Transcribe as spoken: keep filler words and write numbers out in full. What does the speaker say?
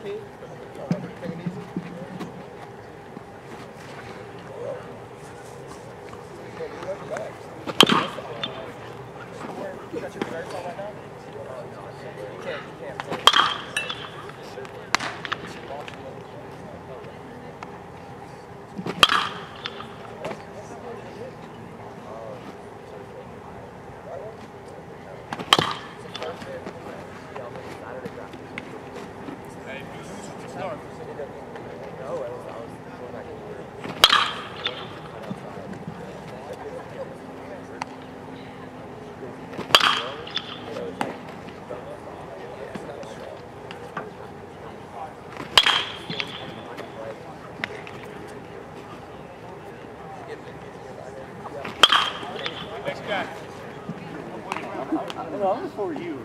team? Take it easy. You got your reverse on right now? You can't, you can't play. No, I'm before you.